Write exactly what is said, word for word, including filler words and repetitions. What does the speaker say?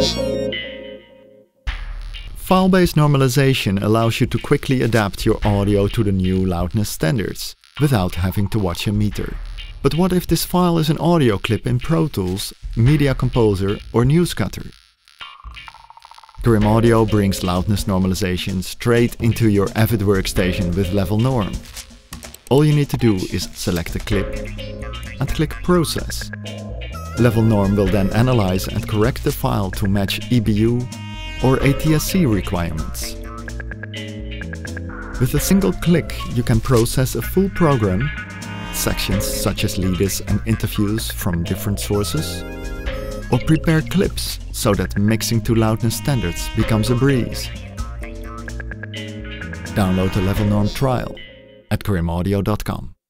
File-based normalization allows you to quickly adapt your audio to the new loudness standards, without having to watch a meter. But what if this file is an audio clip in Pro Tools, Media Composer or Newscutter? Grimm Audio brings loudness normalization straight into your Avid workstation with LevelNorm. All you need to do is select a clip and click Process. LevelNorm will then analyze and correct the file to match E B U or A T S C requirements. With a single click, you can process a full program, sections such as leaders and interviews from different sources, or prepare clips so that mixing to loudness standards becomes a breeze. Download the LevelNorm trial at grimm audio dot com.